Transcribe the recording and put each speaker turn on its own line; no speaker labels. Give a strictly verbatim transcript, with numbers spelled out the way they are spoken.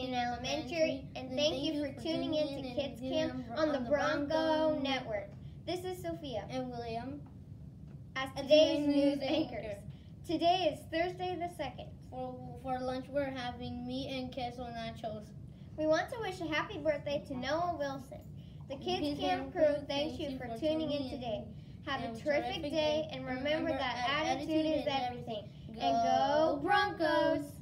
Union Elementary, and thank you for tuning in to Kids Camp on the Bronco Network. This is Sophia
and William
as today's news anchors. Today is Thursday the second.
For, for lunch we're having meat and queso nachos.
We want to wish a happy birthday to Noah Wilson. The Kids Camp crew thanks you for tuning in today. Have a terrific day, and remember that attitude is everything. And go Broncos!